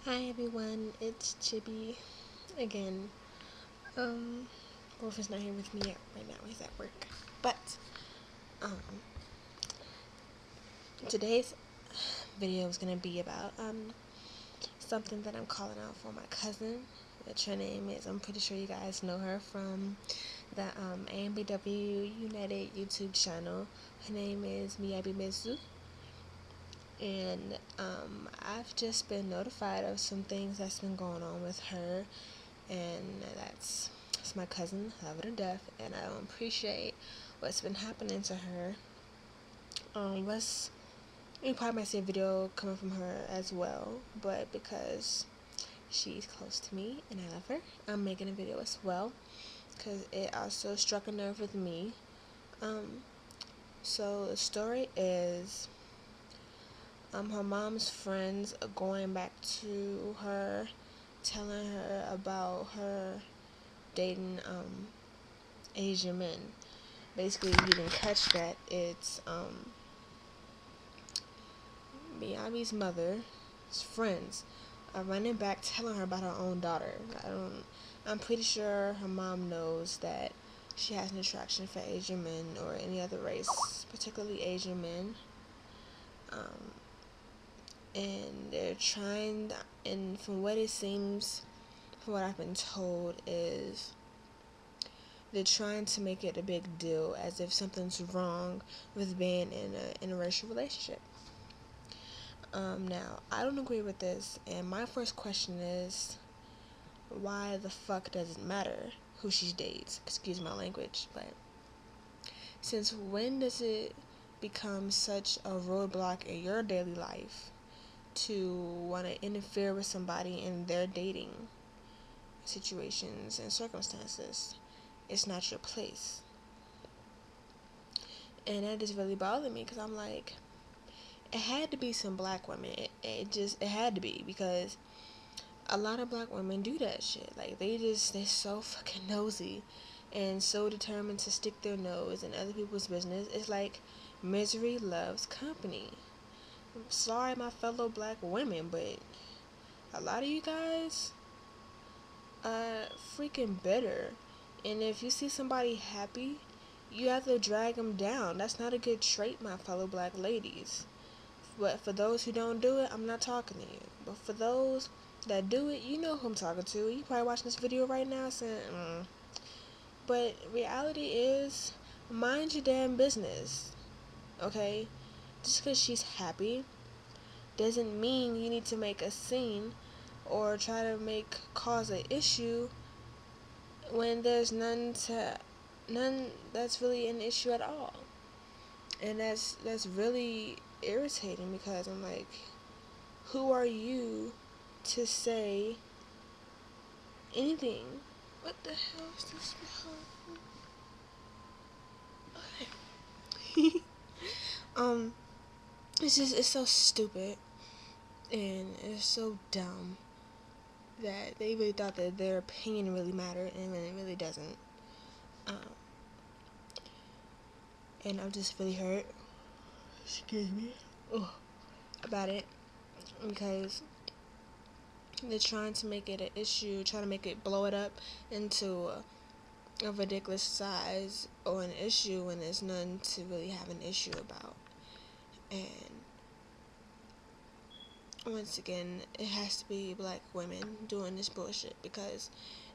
Hi everyone, it's Chibi again. Wolf is not here with me yet right now, he's at work. But um today's video is gonna be about something that I'm calling out for my cousin, which her name is, I'm pretty sure you guys know her from the AMBW United YouTube channel. Her name is Miyabi, and I've just been notified of some things that's been going on with her, and that's my cousin. I love her to death, and I don't appreciate what's been happening to her. You probably might see a video coming from her as well, but because she's close to me and I love her, I'm making a video as well because it also struck a nerve with me. So the story is her mom's friends are going back to her, telling her about her dating Asian men. Basically, if you didn't catch that, it's Miyabi's mother's friends are running back telling her about her own daughter. I'm pretty sure her mom knows that she has an attraction for Asian men or any other race, particularly Asian men. And they're trying, and from what it seems, from what I've been told, is they're trying to make it a big deal, as if something's wrong with being in a interracial relationship. Now, I don't agree with this, and my first question is, why the fuck does it matter who she dates? Excuse my language, but since when does it become such a roadblock in your daily life to want to interfere with somebody in their dating situations and circumstances? It's not your place. And that just really bothered me, because I'm like, it had to be some black women. It had to be, because a lot of black women do that shit. Like, they're so fucking nosy and so determined to stick their nose in other people's business. It's like misery loves company. I'm sorry, my fellow black women, but a lot of you guys are freaking bitter. And if you see somebody happy, you have to drag them down. That's not a good trait, my fellow black ladies. But for those who don't do it, I'm not talking to you. But for those that do it, you know who I'm talking to. You probably watching this video right now saying, But reality is, mind your damn business, okay? Just because she's happy doesn't mean you need to make a scene or try to cause an issue when there's none that's really an issue at all. And that's really irritating, because I'm like, who are you to say anything? What the hell is this behind? Okay. It's so stupid and it's so dumb that they really thought that their opinion really mattered, and it really doesn't. And I'm just really hurt, excuse me, about it, because they're trying to make it an issue, trying to make it, blow it up into a ridiculous size or an issue when there's none to really have an issue about. And once again, it has to be black women doing this bullshit, because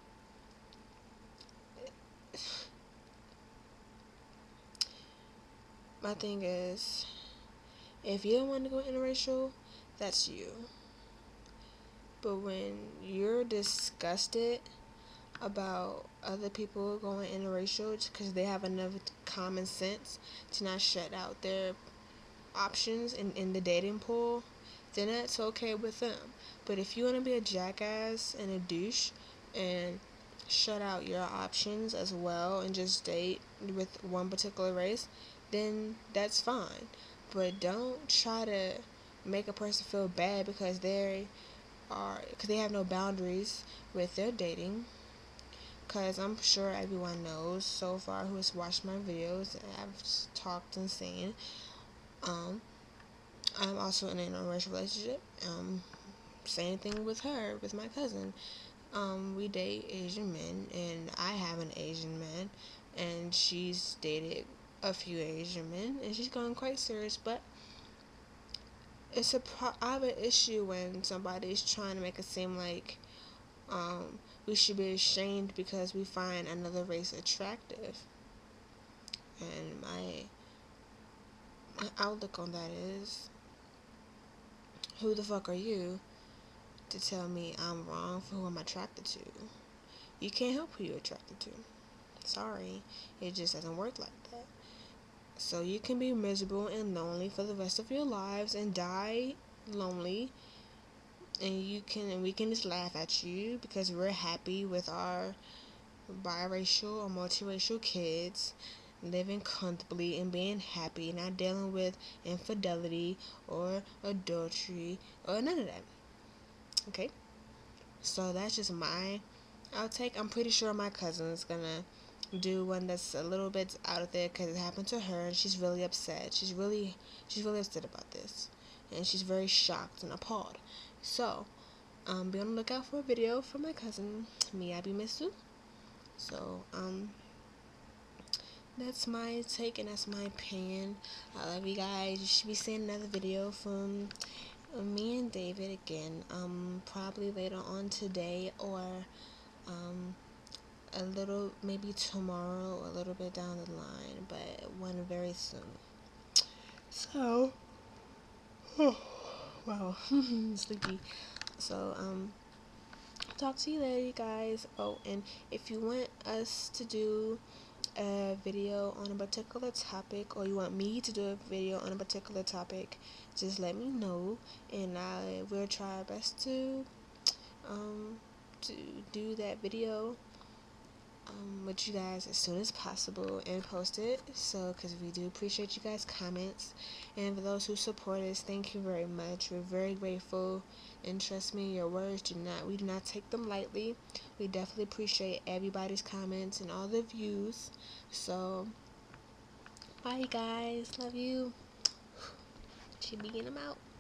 my thing is, if you don't want to go interracial, that's you. But when you're disgusted about other people going interracial because they have enough common sense to not shut out their options in the dating pool, then that's okay with them. But if you want to be a jackass and a douche and shut out your options as well and just date with one particular race, then that's fine. But don't try to make a person feel bad because they have no boundaries with their dating. Because I'm sure everyone knows so far who has watched my videos and I've talked and seen. I'm also in an interracial relationship. same thing with her, with my cousin. We date Asian men, and I have an Asian man, and she's dated a few Asian men, and she's gone quite serious. But I have an issue when somebody's trying to make it seem like we should be ashamed because we find another race attractive. And my outlook on that is, who the fuck are you to tell me I'm wrong for who I'm attracted to? You can't help who you're attracted to. Sorry, it just doesn't work like that. So you can be miserable and lonely for the rest of your lives and die lonely, and we can just laugh at you because we're happy with our biracial or multiracial kids living comfortably and being happy, not dealing with infidelity or adultery or none of that. Okay? So that's just my outtake. I'm pretty sure my cousin's gonna do one that's a little bit out there because it happened to her and she's really upset. She's really upset about this, and she's very shocked and appalled. So, be on the lookout for a video from my cousin Miyabi Misu. So, that's my take and that's my opinion. I love you guys. You should be seeing another video from me and David again. Probably later on today or a little maybe tomorrow or a little bit down the line, but one very soon. So, wow, sleepy. So, talk to you later, you guys. Oh, and if you want us to do a video on a particular topic, or you want me to do a video on a particular topic, just let me know, and I will try our best to do that video with you guys as soon as possible and post it. So, because we do appreciate you guys' comments, and for those who support us, thank you very much. We're very grateful, and trust me, your words we do not take them lightly. We definitely appreciate everybody's comments and all the views. So, bye guys, love you. Chibi and I'm out.